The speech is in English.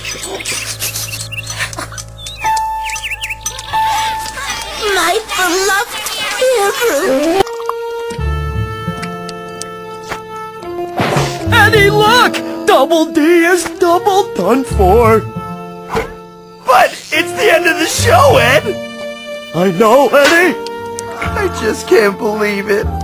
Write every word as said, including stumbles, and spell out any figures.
My beloved Eddie. Eddie, look! Double D is double done for. But it's the end of the show, Ed! I know, Eddie. I just can't believe it.